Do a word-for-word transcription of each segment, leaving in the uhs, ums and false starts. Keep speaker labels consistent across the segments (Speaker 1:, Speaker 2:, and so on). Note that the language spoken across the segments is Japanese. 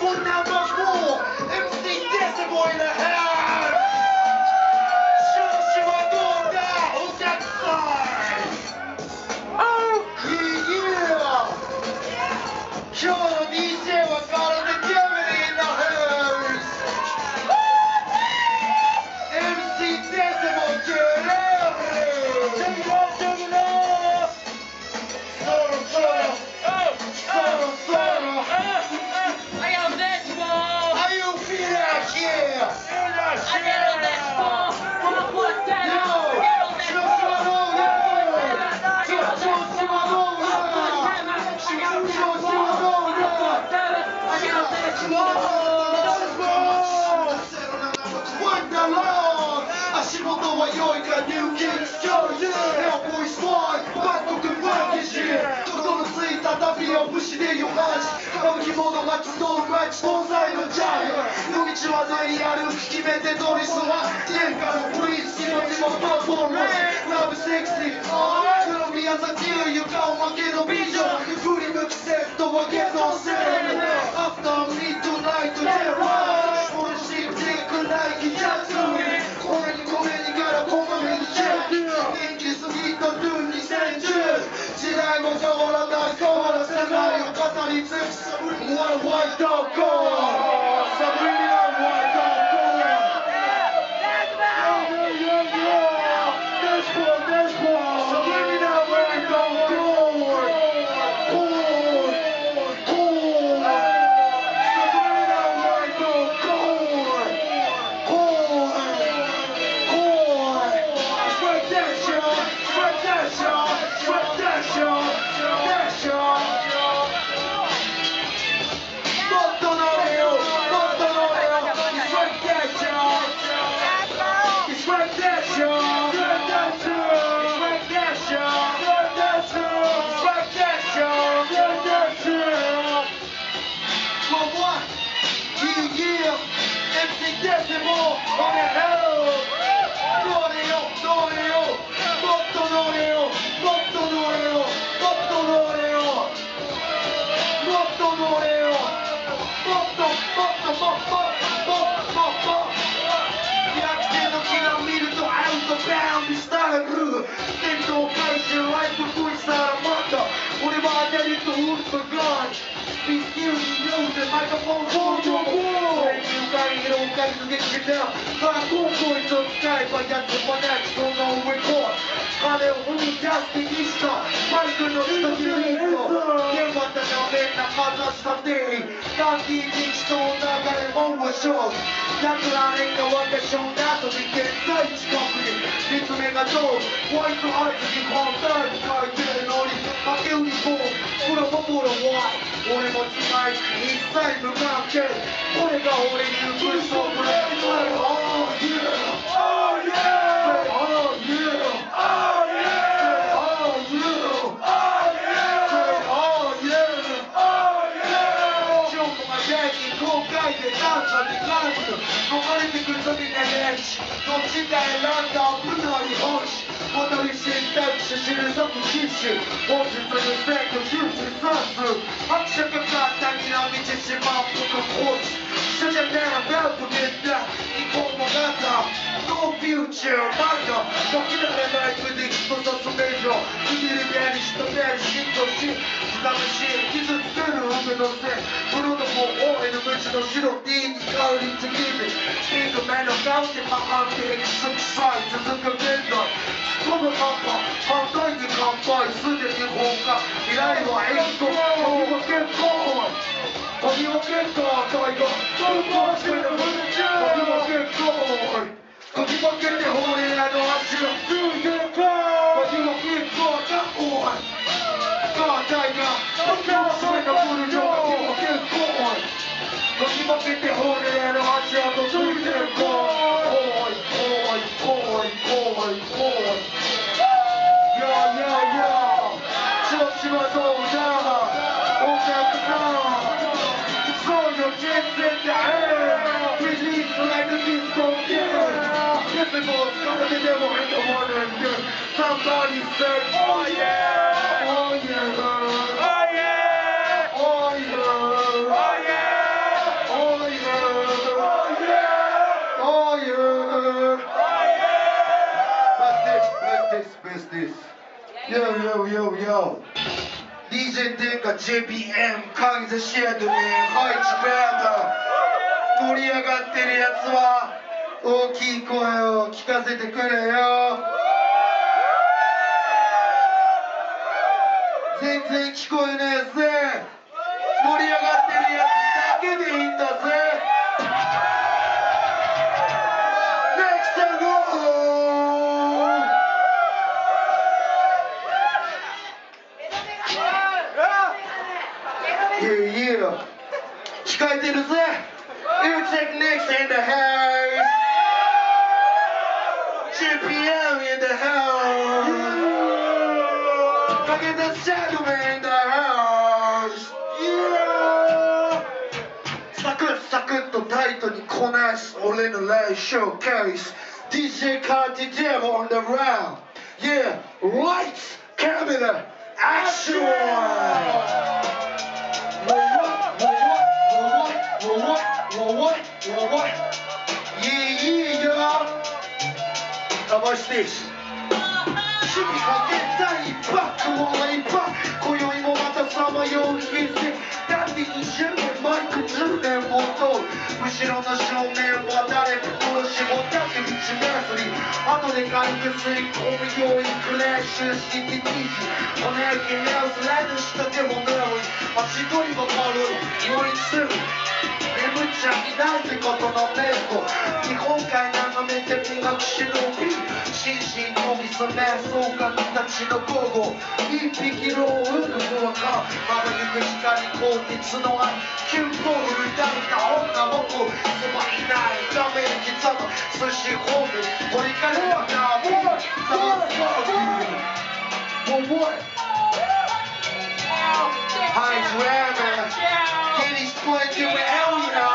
Speaker 1: But now much more. M C Decibel in the house. Show you what I do. Who's that side? Oh yeah. Show the D J what got on the Kevin in the house. M C Decibel, get out. Check it out, check it out. Solo, solo. Solo, solo.
Speaker 2: Aí é o décimo!
Speaker 1: Aí eu feel that yeah.
Speaker 2: Aí é o décimo! Vamos por terra!
Speaker 1: Yo, show some love, yo. Show, show some love, yo. Show, show some love, yo. What the Lord? 足元は良いか、ニューキックストーリー。Now boys fly, バットくんバッケージ。泥のついた旅を虫でよはし。生き物が集うマッチ東西のジャイアン。夜道は何やる決めて取りすわ。天下のプリンス、命もパフォーマンス。ラブセクシー、黒宮崎優床を負けのビジョン。振り向きセットをゲットせる。After midnight terror。俺知ってくない気がする。俺にこれにからこまめにチェック。人気すぎたルーにせんじゅう。時代も変わらない変わらせないを語り尽くす。What a white dog go! Sabrina, white dog go! Yeah, yeah, yeah! This one, this one! Sabrina, white dog go! Cool! Cool! Sabrina, white dog go! Cool! Cool! Sweat that shit! Sweat that shit! Sweat that shit! That shit! もっと乗れよ、もっと乗れよ。It's like that, y'all. It's like that, y'all. It's like that, y'all. It's like that, y'all. It's like that, y'all. Well, what? Yeah, yeah. M C Decibel on the hill. 乗れよ、乗れよ。もっと乗れよ、もっと乗れよ。もっと乗れよ。もっと乗れよ。もっともっともっともっともっと逆転の気が見るとアウトバウンドしたらグー戦闘開始ライト食いさらまった俺は当てるとウルトガンスピーキューに用でマイクロフォンフォートそれに浮かり色をかり続けてたバーコンコインと使えばやつもなくその上こう金を生み出してきしたマイクの下にリード現場たちはみんなかざしたてダンディーに人を流れもんをしょう奴らねんが私を謎に現在近くに見つめがどうホワイトアイズに本体に書いてるのに負け売りボープロポポロワイ俺も違い一切無関係これが俺に映るそうブレイク Oh yeah Oh yeah Oh yeah Oh yeah Oh yeah Oh yeah Oh yeah 今日もが全員公開でダンサーにガンズ逃れてくるとみんなレンチどっちが選んだ危ない本誌戻り選択肢知る即禁止本日の選挙救出算数拍車かかったにらみちしまう僕コーチ主者ではベルトゲッタ日本もガタノーフューチャーマンガ時々ライブで人とメジャー握り目にした目に浸透し刻むし傷つける海のせプロのも大いの無知の白 D に香り継ぎ目ピンク目の顔でパンでエクス臭い続く現代突っ込むカンパ反対に乾杯すでに放火未来は演奏時は結構時は結構大河時は結構時は結構時はけてホーリーラの足をついてこ時は結構だおいガータイが時はそれが来るよ時は結構時はけてホーリーラの足をついてこおいおいおいおいおいYo, yo, yo! 調子はどうだお客さんそうよ全然だ Release like a disco kid Decibels gotta be devil in the one and two Somebody said Oh yeah! Oh yeah! Oh yeah! Oh yeah! Oh yeah! this, best this. Yo, yo, yo, yo. ディージェー 天下 ジェーピーエム カイザシアドメンハイチベータ盛り上がってるやつは大きい声を聞かせてくれよ。全然聞こえねえぜ。盛り上がってるやつだけでいいんだぜ。Yeah, yeah. 控えてるぜ。You take next in the house. ジェーピーエム in the house. Look at the gentleman in the house. Yeah. サクッサクッとタイトにこなす俺のライブショーケース。ディージェー カーティデブ on the round. Yeah. Lights, camera, action. Yeah, yeah, y'all. Now watch this. 趣味かけたいバックをレイバッ今宵もまたさまよう日々ダンディにじゅうねんマイクじゅうねんを通る後ろの少年は誰か殺しもだけ道なずり後で軽く吸い込むようにクラッシュしてティージおねぎ目をスライドした手もなる足取りも軽いよりする眠っちゃいないってことの猫日本海眺めて磨く忍び心身のみそめそうかたちの午後一匹のウルフはかまばゆく光鋼鉄の愛キュンボール抱いた女の子そばいない画面刻む寿司ホーム掘り返すまたボーイザーストーリーボーボーイHi, Drama. Kenny's playing you with Elliot.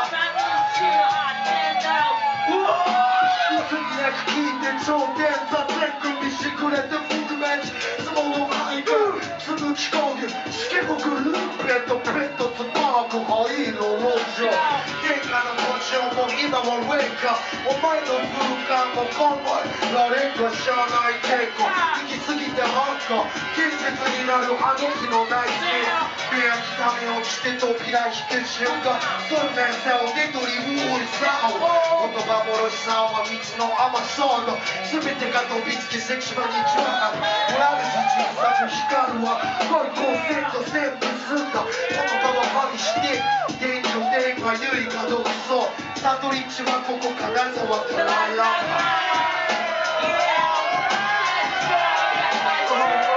Speaker 1: Whoa! 次なく聞いて頂点座全組しくれてフグメンチ相撲の俳句続き工具スケボクルーペットペットスパーク灰色路上天下の土地も今はウェイカお前の空間もコンボイ誰か知らない結構行き過ぎてハッカー現実になるあの日の内政部屋にためを着て扉引く瞬間そうめん背負ってドリブルさ言葉もろしさは蜜の甘そうの全てが飛びつき石場に一番裏口小さく光るわ濃いコンセント全部済んだ言葉は針して現状電話ゆりか独走サトリッチはここ金沢トライラン